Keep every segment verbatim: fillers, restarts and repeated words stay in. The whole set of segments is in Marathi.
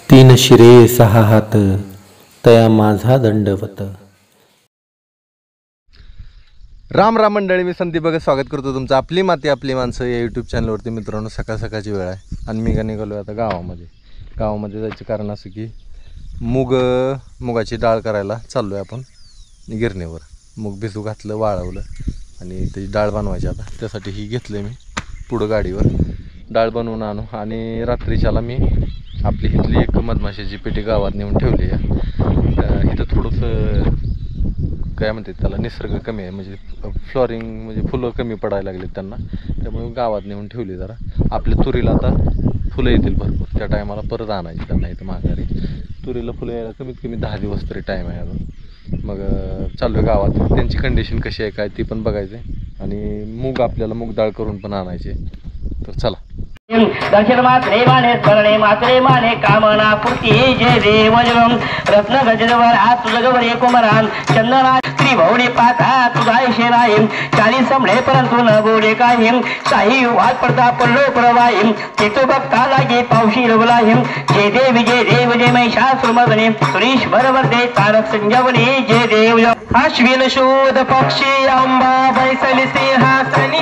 तीन शिरे सहा हात तया माझा दंडवत. राम राम मंडळी, मी संदीप बघा स्वागत करतो तुमचं आपली माती आपली माणसं या यूट्यूब चॅनलवरती. मित्रांनो, सकाळ सकाळची वेळ आहे आणि मी का निघालो आता गावामध्ये. गावामध्ये जायचं कारण असं की मूग मुगाची डाळ करायला चाललो आहे आपण गिरणीवर. मूग भिजू घातलं, वाळवलं आणि त्याची डाळ बनवायची. आता त्यासाठी ही घेतलं मी पुढं गाडीवर. डाळ बनवून आणू आणि रात्रीच्याला मी आपली इथली एक मधमाशाची पेटी गावात नेऊन ठेवली आहे. इथं थोडंसं काय म्हणतात त्याला, निसर्ग कमी आहे, म्हणजे फ्लॉरिंग म्हणजे फुलं कमी पडायला लागलीत त्यांना, त्यामुळे गावात नेऊन ठेवली. जरा आपल्या तुरीला आता फुलं येतील भरपूर, त्या टायमाला परत आणायची त्यांना इथं माघारी. तुरीला फुलं यायला कमीत कमी दहा दिवस तरी टाईम आहे अजून. मग चालू आहे गावात, त्यांची कंडिशन कशी आहे काय ती पण बघायचं आहे आणि मूग आपल्याला मूग डाळ करून पण आणायचे. तर चला. दर्शन मात्रे माने स्मरणे मात्रे माने कामना पूर्ती जय देव जगम रत्न गजवर हात तुझगवर एकोमरान चंदना त्रिभवणे पाता तुझाय शेराईम चाळीस संभळे परंतु न बोले काहीम काही वाद पडता पडलो प्रवाहीम तेतो बघता लागे पावशी रवलाहीम जय देव जय देव जय महिषासुर मदने सुरेश बरोबर दे तारक संजवने जय देव. अश्विन शोध पक्षी अंबा बैसली सिंहासनी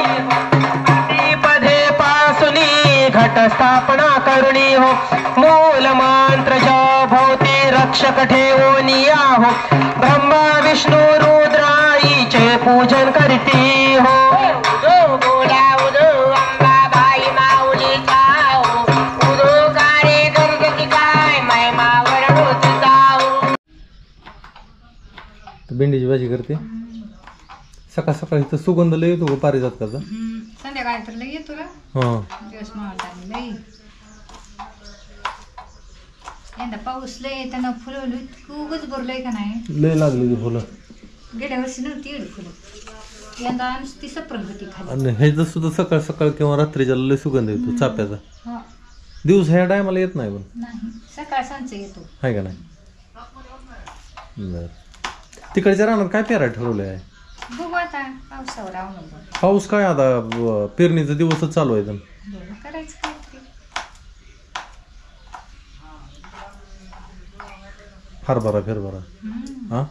घट स्थापना करुणी हो मूल मंत्र जो भोवती रक्षक ठेवोनिया हो ब्रह्मा विष्णू रुद्राईचे पूजन करती हो. उदो बोला उदो अंबाबाई माऊली जाओ उदो कार्य गरजती काय महिमावर होत जाऊ. भेंडीची भाजी करते सकाळ सकाळी. तर सुगंध लय येतो पारिजातकाचा. संध्याकाळी तर लई येतो रे. हां, दिवस मावळता लई. यंदा पाऊस लय त्यानं फुलं इतकं उगच भरलंय का नाही. लय लागली फुलं. गेल्या वर्षी नव्हती एवढी फुलं, यंदा नुसती सप्रगती खाली. आणि ह्याचं सुद्धा सकाळ सकाळ किंवा रात्रीच्या लय सुगंध येतो चाप्याचा. हा दिवस ह्या टायमाला येत नाही पण नाही, सकाळ सांच येतो. आहे का नाही. बरं, तिकडच्या रानात काय पेरा ठरवलं आहे? बघू आता पावसावर अवलंबून. पाऊस काय आता पेरणीचा दिवसच चालू आहे. बघू करायचं काय ते. हरभरा फिरभरा हा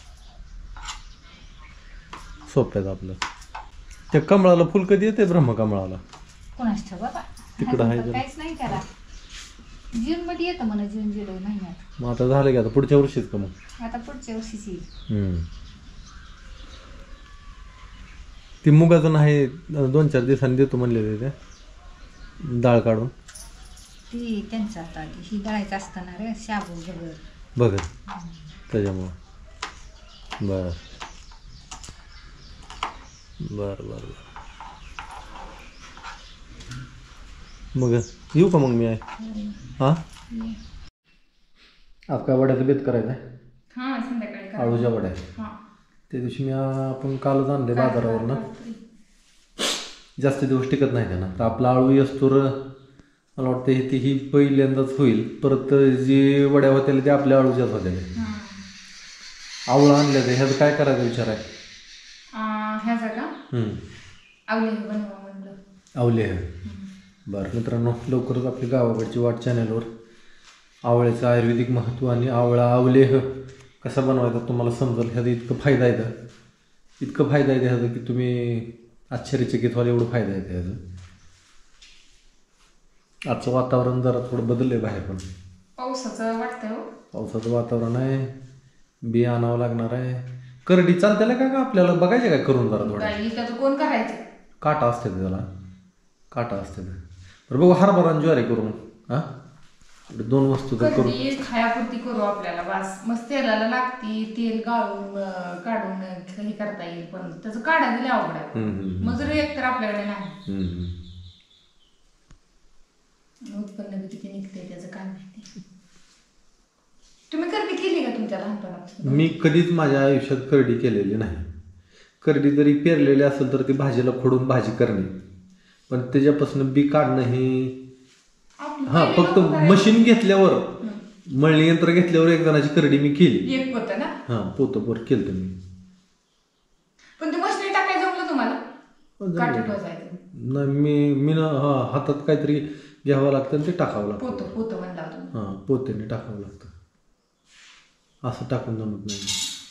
सोप्यात आपलं. त्या कमळाला फुल कधी येते? ब्रह्मकमळाला कोणाच ठाऊक बाबा, तिकडं आहे. काहीच नाही त्याला. जून मध्ये येतं म्हणा, जून जुलै महिन्यात. मग आता झालं की आता पुढच्या वर्षीच का मग? आता पुढच्या वर्षीच येईल. हम्म. ती मुगाचं नाही दोन चार दिवसांनी देतो म्हणलेले त्या डाळ काढून. ती त्यांचं आता ही दळायचं असताना रे शाबू बगर बघत त्याच्यामुळं. बर बर बर बर मग येऊ का मग मी आहे. हां, आज काय वड्याचं बेत करायचं आहे? हां, संध्याकाळी आळूच्या वड्या. त्या दिवशी मी आपण कालच आणले बाजारावर ना. जास्त दिवस टिकत नाही त्यांना. तर आपला आळू असतो र, मला वाटतं ती ही पहिल्यांदाच होईल. परत जी वड्या होत्या ते आपल्या आळूच्याच होत्या. आवळं आणल्या ते ह्याचं काय करायचं विचार आहे? ह्याचा का आवले बनवा म्हणलं. आवले बरं मित्रांनो, लवकरच आपली गावाकडची वाट चॅनलवर आवळ्याचं आयुर्वेदिक महत्त्व आणि आवळा आवलेह कसा बनवायचा तुम्हाला समजेल. ह्याचा इतकं फायदा आहे, इतकं फायदा आहे ह्याचं की तुम्ही आश्चर्यचकित व्हाल, एवढं फायदा आहे ह्याचं. आजचं वातावरण जरा थोडं बदललं आहे बाहेर, पण पावसाचं वाटतं. पावसाचं वातावरण आहे, बी आणावं लागणार आहे. करडी चालते का का आपल्याला बघायचे काय करून जरा थोडं? कोण करायचं? काटा असते त्याला, काटा असते. बरं बघू हरभरा ज्वारी करून. हां, दोन वस्तू तर करू. खायापुरती करू आपल्याला बस. मस्त तेलाला लागती, तेल गाळून काढून हे करता येईल, पण त्याचं काढा दिले अवघड आहे. मजुरी एक तर आपल्याकडे नाही. उत्पन्न किती निघते त्याचं काय माहिती. तुम्ही करडी केली का तुमच्या लहानपणात? मी कधीच माझ्या आयुष्यात करडी केलेली नाही. करडी जरी पेरलेली असेल तर ती भाजीला फोडून भाजी करणे, पण त्याच्यापासून बी काढणं हे हा फक्त मशीन घेतल्यावर, मळणी यंत्र घेतल्यावर एक जणाची करडी मी केली. एक पोत ना? हा, पोत पोर केलं तुम्ही. पण ते मशीन टाकायचं जमलं तुम्हाला? नाही मी मी ना हातात काहीतरी घ्यावं लागतं आणि ते टाकावं लागतं. पोतं पोतं म्हणला होता. हां पोत्याने टाकावं लागतं, असं टाकून जमत नाही.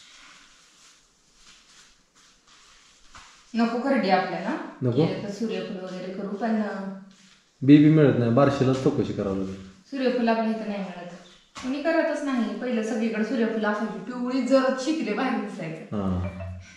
नको करडी आपल्याला नको? केलं तर सूर्यफूल वगैरे करू, पण बी बी मिळत नाही, बारशेलाच चौकशी करावं लागेल. सूर्यफूल आपल्या इथं नाही मिळत, कोणी करतच नाही. पहिलं सगळीकडे सूर्यफूल असायची, पिवळी जर शिकले बाहेर दिसायचं. हां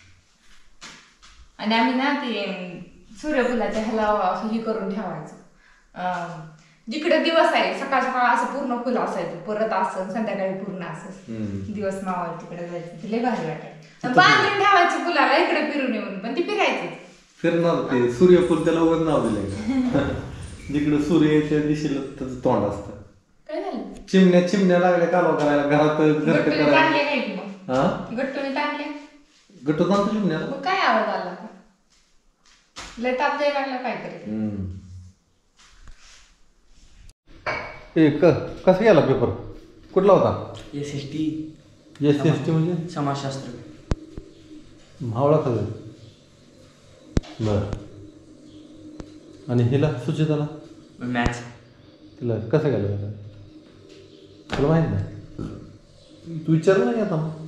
आणि आम्ही ना ते सूर्यफुलाच्या ह्याला असं हे करून ठेवायचं, अं, जिकडे दिवस आहे सकाळ सकाळ असं पूर्ण फुलं असायचं, परत असं संध्याकाळी पूर्ण असं दिवस मावळ तिकडे जायचं, ते लय भारी वाटायचं. बांधून ठेवायचं फुलाला इकडे फिरून येऊन, पण ती फिरायचं फिरणार ते सूर्यफूल, त्याला उगाच नाव दिलंय. जिकडे सूर्य येते दिशेला त्याचं तोंड असतं. काय झालं? चिमण्या चिमण्या लागल्या कालवा करायला घरात घरटे गट्टूने करायला. टाकले काय की मग? हा गट्टूने टाकले गट्ट जाणतो चिमण्याला. मग काय आवाज आला का? लय ताप द्यायला लागला काय तरी. ए क कसा गेला पेपर, कुठला होता? S S T S S T म्हणजे समाजशास्त्र. मावळा खाल्लं. बर. आणि हिला सुचिताला मॅथ्स. तिला कसं गेलं त्याला, तुला माहित नाही? तू विचारलं नाही आता? मग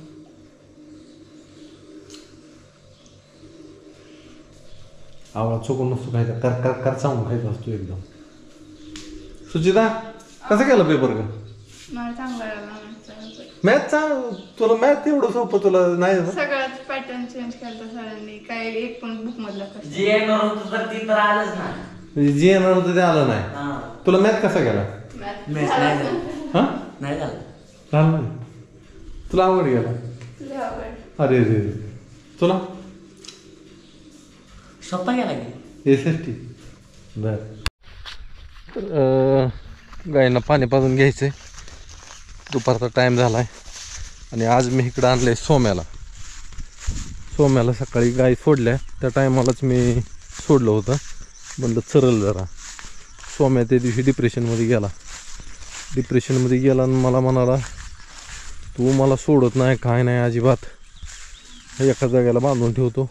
आवळा चोकून नसतो खायचा, कर कर कर सांगून खायचा असतो एकदम. सुचिता कसं गेलं पेपर का? मला चांगला मॅथचा तुला मॅथ एवढं सोपं तुला नाही ना? सगळ्याच पॅटर्न चेंज केला सरांनी, काय एक पण बुक मधला कसं जे येणार होतं तर ती तर आलंच ना. म्हणजे जे येणार होतं ते आलं नाही. तुला मॅथ कसा गेला? मॅथ मॅथ्स नाही झालं. हा नाही झालं. झालं नाही. तुला आवड गेला? लय आवड. अरे रे, तुला सोपा गेला की. S S T. बर. तर गायींना पाणी पाजून घ्यायचंय, दुपारचा टाईम झाला आहे. आणि आज मी इकडं आणलं आहे सोम्याला. सोम्याला सकाळी गाय सोडल्या त्या टायमालाच मी सोडलं होतं, म्हणलं चरल जरा. सोम्या त्या दिवशी डिप्रेशनमध्ये गेला डिप्रेशनमध्ये गेला आणि मला म्हणाला तू मला सोडत नाही, काय नाही अजिबात, एका जागेला बांधून ठेवतो,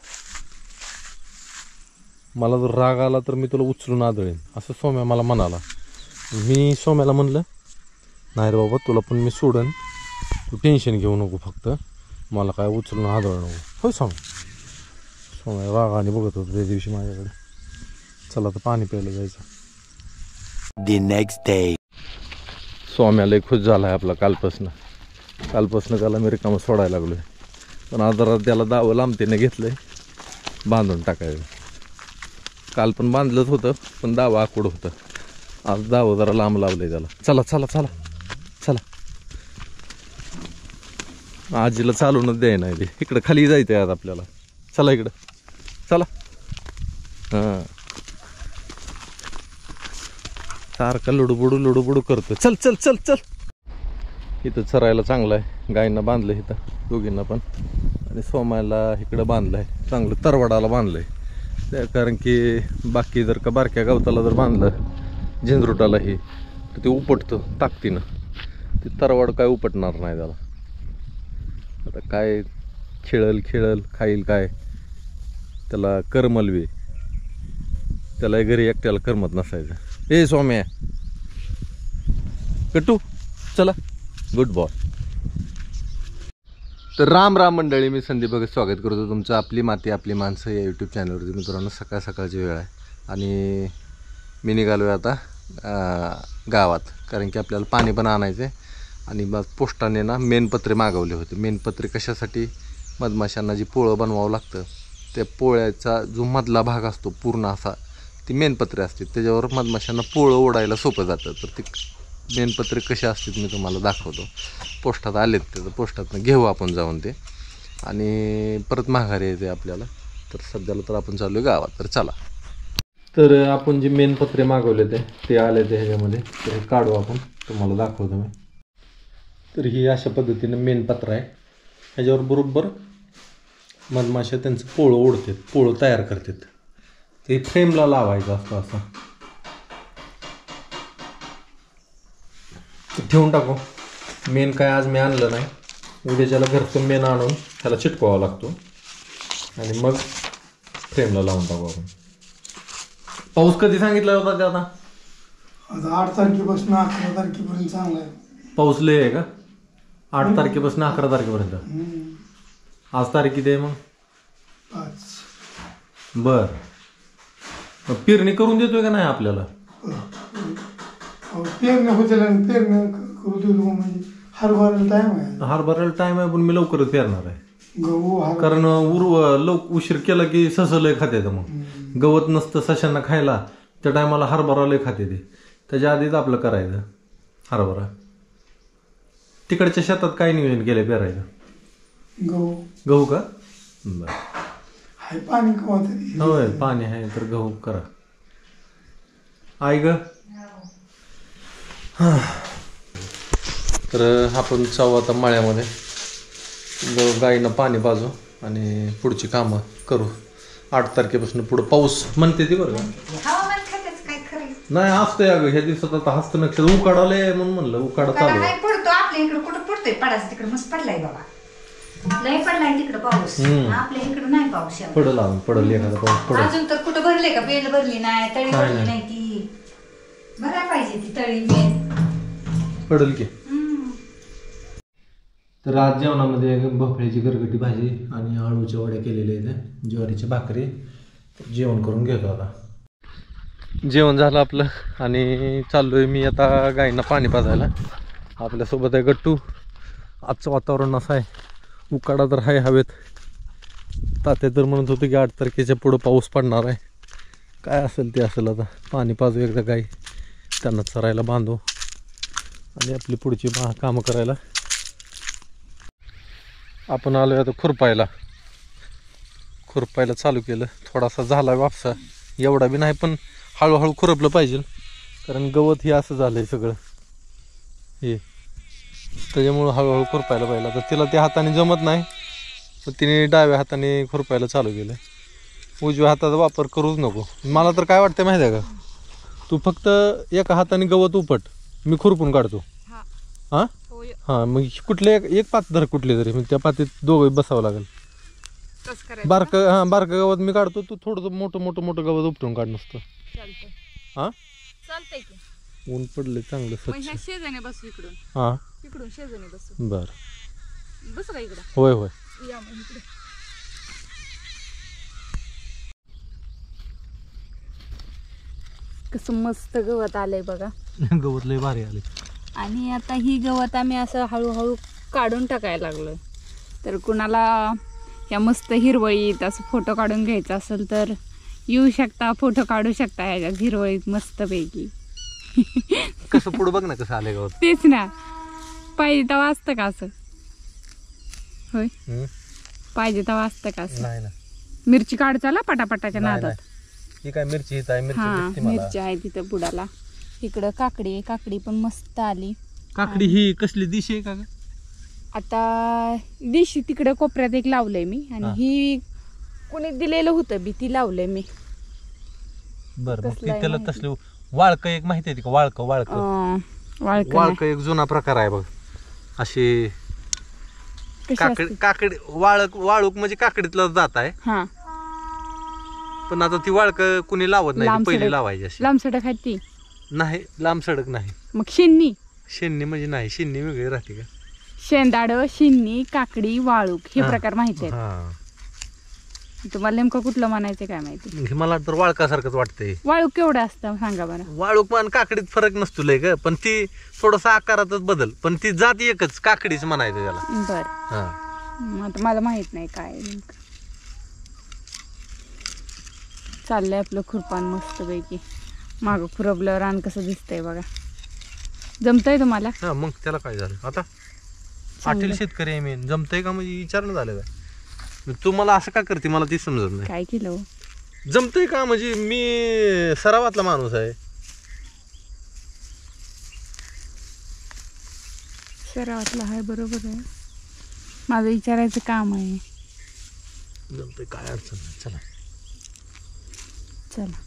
मला जर राग आला तर मी तुला उचलून आदळेन, असं सोम्या मला म्हणाला. मी सोम्याला म्हणलं नाही रे बाबा, तुला पण मी सोडन, तू टेन्शन घेऊ नको, फक्त मला काय उचलून आदळ नको. होय सांग. सोम्या रागाने बघत होतं त्या दिवशी माझ्याकडे. चला तर पाणी प्यायला जायचं. The next day. सोम्याला खुश झाला आहे आपला कालपासनं कालपासनं त्याला मी रिकामं सोडायला लागलो आहे. पण आज जरा त्याला दावं लांबतीने घेतलं आहे बांधून टाकायचं. काल पण बांधलंच होतं पण दावं आकूड होतं. आज दावं जरा लांब लावलं आहे त्याला. चला चला चला चला. आजीला चालूनच द्याय नाही ते. इकडं खाली जायचं आहे आज आपल्याला. चला इकडं चला. हां सारखं लुडूबुडू लुडूबुडू करतो. चल चल चल चल. इथं चरायला चांगलं आहे. गायींना बांधलं इथं दोघींना पण, आणि सोमायला इकडं बांधलं आहे चांगलं, तरवाडाला बांधलं आहे. त्या कारण की बाकी जर का बारक्या गवताला जर बांधलं झेंजरुटालाही तर ते उपटतं ताकदीनं. ते तरवाड काय उपटणार नाही त्याला. आता काय खेळल खेळल खाईल काय, त्याला करमलवे, त्याला घरी एकट्याला करमत नसायचं. ए सोम्या कटू चला. Good boy. तर राम राम मंडळी, मी संदीप भगत स्वागत करतो तुमचं आपली माती आपली माणसं या यूट्यूब चॅनलवरती. मित्रांनो सकाळ सकाळची वेळ आहे आणि मी निघालो आहे आता गावात, कारण की आपल्याला पाणी पण आणायचं आहे. आणि मग पोस्टाने ना मेणपत्रे मागवले होते. मेणपत्रे कशासाठी, मधमाशांना जी पोळं बनवावं लागतं त्या पोळ्याचा जो मधला भाग असतो पूर्ण असा, ती मेणपत्रे असते, त्याच्यावर मधमाशांना पोळं ओढायला सोपं जातं. तर ती मेणपत्रे कसे असतात मी तुम्हाला दाखवतो. पोस्टात आलेत ते, तर पोस्टातनं घेऊ आपण जाऊन ते, आणि परत माघारी येते आपल्याला. तर सध्याला तर आपण चालू आहे गावात. तर चला. तर आपण जे मेणपत्रे मागवले ते ते आले ते ह्याच्यामध्ये, तर हे काढू आपण, तुम्हाला दाखवतो मी. तर ही अशा पद्धतीनं मेणपत्र आहे. ह्याच्यावर बरोबर मधमाशा त्यांचं पोळं ओढतात, पोळं तयार करतात. ते फ्रेमला लावायचं असतं असं. ठेवून टाकू. मेन काय आज मी आणलं नाही, उद्याच्याला घरचं मेन आणून त्याला चिटकवावा लागतो आणि मग फ्रेमला लावून टाकू आपण. पाऊस कधी सांगितला होता ते आता? आता आठ तारखेपासून अकरा तारखेपर्यंत चांगला आहे. पाऊस लय आहे का? आठ तारखेपासून अकरा तारखेपर्यंत. हम्म. आज तारीख किती आहे मग? पाच. बर. मग पेरणी करून देतोय का नाही आपल्याला? अहो, पेरण्या होतील आणि पेरण्या क- करू देतो म्हणजे हरभऱ्याला टाइम आहे. हरभऱ्याला टाइम आहे पण मी लवकरच पेरणार आहे. गहू हर कारण उर लव उशीर केला की सस लय खाते मग. गवत नसतं सशांना खायला त्या टायमाला हरभरा लय खाते ते. त्याच्या आधीच आपलं करायचं हरभरा. तिकडच्या शेतात काय नियोजन केलंय पेरायचं? गहू गहू का? बर. हाय पाणी कवा तरी. होय पाणी आहे तर गहू करा. आई ग. तर आपण चावू आता मळ्यामध्ये. ग- गाईनं पाणी पाजू आणि पुढची कामं करू. आठ तारखेपासून पुढं पाऊस म्हणते ती बरं का? हवामान खात्याच काय करायचं नाही असतंय अगं ह्या दिवसात आता हस्त नक्षत्र उकाडालंय म्हणून म्हणलं उकाडा चालू आहे. काय पडतो आपल्या इकडे कुठं पडतोय पडायचं तिकडे मस्त पडलाय बाबा लय पडलाय तिकडे पाऊस हम्म. आपल्या इकडे नाही पाऊस एवढा. पडल अजून पडल एखादा पाऊस पडल. अजून तर कुठं भरले का बेल भरली नाही तळी काय भरली नाही. नाही ती भरायला पाहिजे ती तळी बेल. पडल की. हम्म. तर आज जेवणामध्ये भोपळ्याची गरगटी भाजी आणि आळूच्या वड्या केलेल्या आहेत. ज्वारीची भाकरी. जेवण करून घेतो आता. जेवण झालं आपलं आणि चाललोय मी आता गायींना पाणी पाजायला. आपल्यासोबत आहे गट्टू. आजचं वातावरण असं आहे उकाडा तर आहे हवेत. तात्या तर म्हणत होते की आठ तारखेच्या पुढं पाऊस पडणार आहे. काय असेल ते असेल आता. पाणी पाजू एकदा गाई त्यांना चरायला बांधू आणि आपली पुढची बा कामं करायला. आपण आलोय आता खुरपायला. खुरपायला चालू केलं. थोडासा झाला वापसा एवढा बी नाही पण हळूहळू खुरपलं पाहिजे कारण गवत हे असं झालंय सगळं हे त्याच्यामुळं हळूहळू खुरपायला पाहिजे. आता तिला त्या हाताने जमत नाही पण तिने डाव्या हाताने खुरपायला चालू केलं. उजव्या हाताचा वापर करूच नको. मला तर काय वाटतं माहिती आहे का? तू फक्त एका हाताने गवत उपट मी खुरपून काढतो. हां हां मग कुठले एक एक पात धर कुठले तरी मग त्या पातीत दोघं बसावं लागेल. बारकं हां बारकं गवत मी काढतो तू थोडंसं मोठं मोठं मोठं गवत उपटून काढ नुसतं. हां चालतंय की ऊन पडले चांगलं मग ह्या स्वच्छ. शेजाने बसू इकडून हां इकडून शेजाने बसू बरं बसू का इकडं होय होय. या मग इकडे कसं मस्त गवत आलंय बघा. गवत लय भारी आले. आणि आता ही गवत आम्ही असं हळूहळू काढून टाकायला लागलो. तर कुणाला या मस्त हिरवळीत असं फोटो काढून घ्यायचा असेल तर येऊ शकता फोटो काढू शकता ह्याच्यात हिरवळीत मस्तपैकी. कसं पुढं बघ ना कसं आले गवत. तेच ना पाहिजे तेव्हा असतं का असं होय हम्म? पाहिजे तेव्हा असतं का असं. नाही ना मिरची काढ चला पटापटाच्या नाही, नादात. नाही. ही काय मिरची हित आहे मिरची हा दिसते मला. मिरची आहे तिथं बुडाला. इकडं काकडी आहे काकडी पण मस्त आली. काकडी ही कसली दिशी आहे का ग? आता दिशी तिकडे कोपऱ्यात एक लावलंय मी आणि हा. ही कोणी दिलेलं होतं बी ती लावलंय मी. बरं मग कसलं ती आहे त्याला माहिती? तसलं वाळक एक माहिती आहे का? वाळक वाळक अं, वाळकं नाही. वाळक एक जुना प्रकार आहे बघ. अशी कशी काकडी असते? काकडी वाळक वाळूक म्हणजे काकडीतलं जात आहे हा पण आता ती वाळक कुणी लावत नाही. ती लांब पहिली सडक. लावायची अशी. लांब सडक आहे ती नाही लांब सडक नाही. मग शेंनी शेंनी म्हणजे नाही शेंनी वेगळी राहते का? शेंदाड शिन्नी काकडी वाळूक हे हा. प्रकार माहिती आहेत. हा तुम्हाला नेमकं कुठलं म्हणायचं काय माहिती. हे मला तर वाळकासारखंच वाटतंय. वाळूक केवढं असतं सांगा बरं. वाळूक पण काकडीत फरक नसतो लय ग पण ती थोडस आकारातच बदल पण ती जात एकच काकडीच म्हणायचं त्याला. बर हा आता मला माहित नाही काय आहे नेमकं. चाललंय आपलं खुरपान मस्तपैकी. मागं खुरपल्यावर रान कसं दिसतंय बघा. जमतंय तुम्हाला? हा मग त्याला काय झालं आता. चांगलं. आटील शेतकरी आहे मी जमतंय का म्हणजे विचारणं झालं काय. तू मला असं का करते मला ती समजत नाही. काय केलं जमतंय का म्हणजे मी सरावातला माणूस आहे. सरावातलं आहे बरोबर आहे. माझं विचारायचं काम आहे. जमतंय काय अडचण नाही चला. चला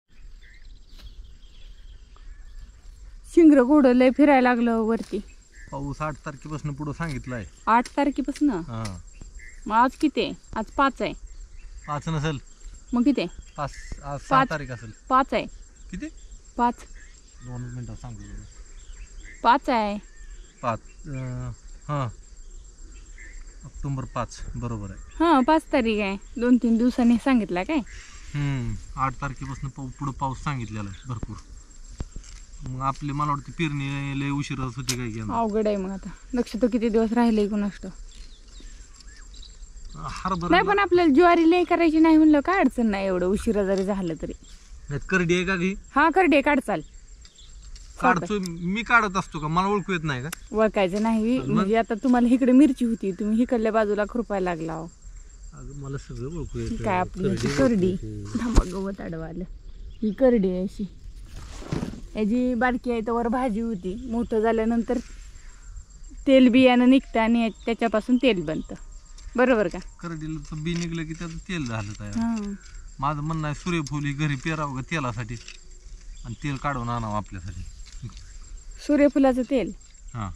शिंगर घोडं लय फिरायला लागलं वरती. पाऊस आठ तारखेपासून पुढं सांगितलंय. आठ तारखेपासून हा मग आज किती आहे? आज पाच आहे. पाच नसेल मग किती आहे? पाच आज सहा पाच. तारीख असेल. पाच आहे. किती पाच दोन मिनिटात सांगतो तुला. पाच आहे. पाच अं, हां ऑक्टोबर पाच बरोबर आहे. हा पाच तारीख आहे. दोन तीन दिवसांनी सांगितलं काय. हम्म, आठ तारखेपासून पाऊ पुढं पाऊस सांगितलेला आहे भरपूर. मग आपली मला वाटतं पेरणी लय उशिराच होती काय की अवघड आहे मग आता. लक्ष तो किती दिवस राहिले कुणास ठाऊक. हरभरा नाही पण आपल्याला ज्वारी लय करायची नाही म्हणलं काय अडचण नाही. एवढं उशिरा जरी झालं तरी. करडी आहे का घी हा करडे काढ चाल. काढतो मी, काढत असतो का? मला ओळखू येत नाही का? ओळखायचं नाही म्हणजे आता तुम्हाला इकडे मिरची होती, तुम्ही इकडल्या बाजूला खुरपायला लागला हो. अगं मला सगळं ओळखू ही येत. काय आपली अशी करडी. थांबा गवत आडवालं. ही करडी आहे अशी. याची बारकी आहे तर भाजी होती. मोठं झाल्यानंतर तेल बियाणं निघतं आणि त्याच्यापासून तेल बनतं. बरोबर का? करडीला तर बी निघलं की त्याचं तेल झालं तयार. हा माझं म्हणणं आहे सूर्यफूल ही घरी पेरावं का तेलासाठी आणि तेल काढून आणावं आपल्यासाठी. सूर्यफुलाचं तेल हा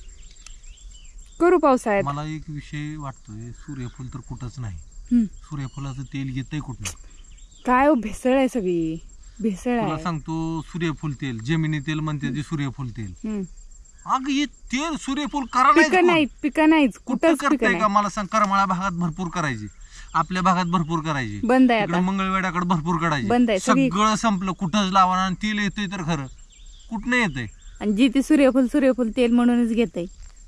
करू पावसाळ्यात. मला एक विषय वाटतोय, सूर्यफूल तर कुठंच नाही. हम्म. सूर्यफुलाचं तेल येतंय कुठं? काय हो भेसळ आहे सगळी. भेसळ तुला आहे. सांगतो सूर्यफूल तेल, जमिनी तेल म्हणते ते सूर्यफूल तेल. हम्म. अगं हे तेल सूर्यफूल करा पिकं नाहीत पिकं नाहीच कुठं कुठंच पिकं करतंय नाही. का? मला सांग. करमाळ्या भागात भरपूर करायची, आपल्या भागात भरपूर करायची, बंद आहे इकडे आता. मंगळवेड्याकडे भरपूर बंद काढायची. आहे सगळी. सगळं संपलं. कुठंच लावा आणि तेल येतंय तर खरं कुठं येतंय. आणि जी ती सूर्यफूल सूर्यफूल तेल म्हणूनच घेतय.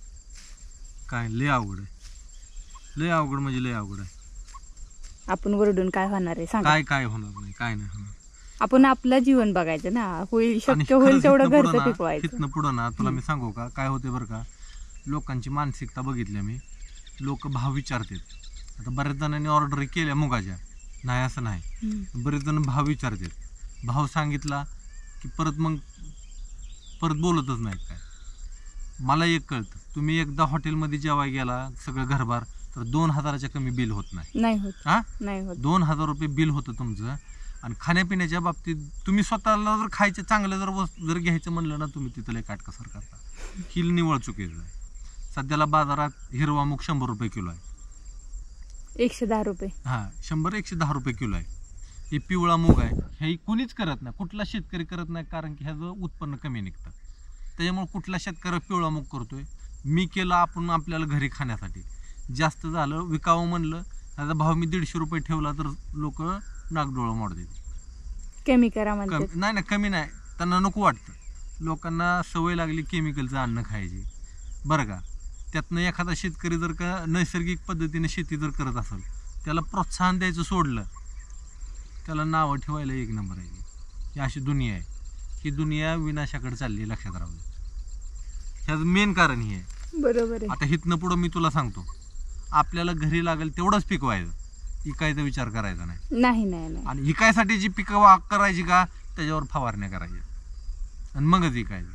काय लय अवघड आहे. लय अवघड म्हणजे लय अवघड आहे. आपण वरडून काय होणार आहे सांगा. काय काय होणार नाही, काय नाही होणार. आपण आपलं जीवन बघायचं ना. होईल आणि शक्य होईल खरंच तेवढं इथनं पुढं घरचं ना, पिकवायचं. इथनं पुढं ना तुला मी सांगू का काय होते बरं का? लोकांची मानसिकता बघितल्या मी. लोक भाव विचारतात. आता बऱ्याच जणांनी ऑर्डर केल्या मुगाच्या, नाही असं नाही. हम्म. बरेच जण भाव विचारतात. भाव सांगितला की परत मग परत बोलतच नाहीत काय. मला एक कळतं, तुम्ही एकदा हॉटेलमध्ये जेवाय गेला सगळं घरभार तर दोन हजाराच्या कमी बिल होत नाही. नाही होत. हा नाही होत. दोन हजार रुपये बिल होतं तुमचं. आणि खाण्यापिण्याच्या बाबतीत तुम्ही स्वतःला जर खायचं चांगलं जर वस्तू जर घ्यायचं म्हणलं ना, तुम्ही तिथं लय काटकसर करता. हिल निवळ चुकीचं आहे. सध्याला बाजारात हिरवा मूग शंभर रुपये किलो आहे. एकशे दहा रुपये. हा शंभर एकशे दहा रुपये किलो आहे. हे पिवळा मूग आहे. हे कुणीच करत नाही, कुठला शेतकरी करत नाही, कारण की ह्याचं उत्पन्न कमी निघतं. त्याच्यामुळे कुठला शेतकरी पिवळा मूग करतोय. मी केलं आपण आपल्याला घरी खाण्यासाठी. जास्त झालं विकावं म्हणलं, त्याचा भाव मी दीडशे रुपये ठेवला तर लोक नागडोळं मोडते. कमी करा म्हणते. कमी नाही ना, कमी नाही, त्यांना नको वाटतं. लोकांना सवय लागली केमिकलचं अन्न खायची बरं का. त्यातनं एखादा शेतकरी जर का नैसर्गिक पद्धतीने शेती जर करत असेल, त्याला प्रोत्साहन द्यायचं सोडलं, त्याला नावं ठेवायला एक नंबर आहे. ही अशी दुनिया आहे. ही दुनिया विनाशाकडे चालली, लक्षात राहू दे. ह्याचं मेन कारण हे आहे. बरोबर आहे. आता हिथनं पुढं मी तुला सांगतो, आपल्याला घरी लागेल तेवढंच पिकवायचं, इकायचा विचार करायचा नाही. नाही नाही नाही. आणि इकायसाठी जी पिकं वा करायची का त्याच्यावर फवारण्या करायच्या आणि मगच इकायचं.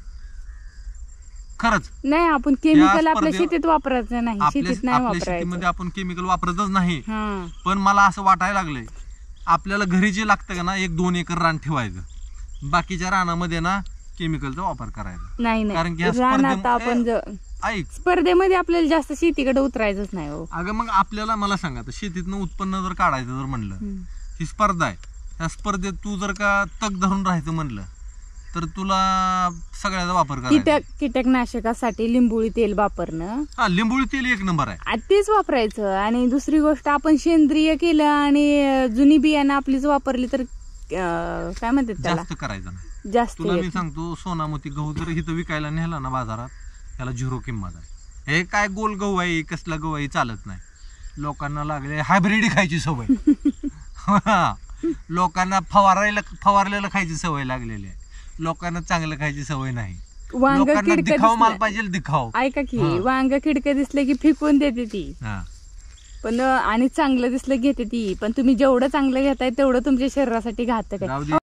खरंच नाही आपण केमिकल आपल्या स्पर्धे- शेतीत वापरायचं नाही. आपल्या शेतीत नाही आपल्या वापरायचं. शेतीमध्ये आपण केमिकल वापरतच नाही. हा पण मला असं वाटायला लागलंय, आपल्याला घरी जे लागतं का ना, एक दोन एकर रान ठेवायचं, बाकीच्या रानामध्ये ना केमिकलचा वापर करायचा. नाही कारण की नाही. ह्या रान आता स्पर्धे- आपण ज- ऐक स्पर्धेमध्ये आपल्याला जास्त शेतीकडे उतरायचंच नाही हो. अगं मग आपल्याला मला सांगा, आता शेतीतनं उत्पन्न जर काढायचं जर म्हणलं, हम्म. ही स्पर्धा आहे. ह्या स्पर्धेत तू जर का तग धरून राहायचं म्हणलं तर तुला सगळ्याचा वापर करायचा. कीटक कीटकनाशकासाठी लिंबोळी तेल वापरणं, हा लिंबोळी तेल एक नंबर आहे. आ, तेच वापरायचं. आणि दुसरी गोष्ट आपण सेंद्रिय केलं आणि जुनी बियाणं आपलीच वापरली तर अं, काय म्हणतात त्याला, जास्त करायचं नाही. जास्त तुला मी येत. सांगतो, सोनामती गहू जर इथं विकायला नेला ना बाजारात, ह्याला झिरो किंमत आहे. हे काय गोल गहू आहे, कसला गहू आहे, चालत नाही. लोकांना लागले हायब्रिड खायची सवय. लोकांना फवारायला फवारलेलं खायची सवय लागलेली आहे. लोकांना चांगलं खायची सवय नाही. वांग लोकांना किडकं दिखाव माल दिसलं- पाहिजे, दिखाव. ऐका की हा. वांग खिडकं दिसलं की फेकून देते ती. हा पण आणि चांगलं दिसलं घेते ती. पण तुम्ही जेवढं चांगलं घेताय तेवढं तुमच्या शरीरासाठी घातक आहे. जाऊ दे.